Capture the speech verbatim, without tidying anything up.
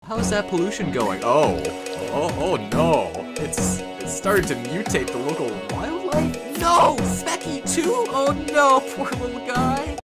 How is that pollution going? Oh, oh, oh no. It's, it's starting to mutate the local wildlife? No, Specky too? Oh no, poor little guy.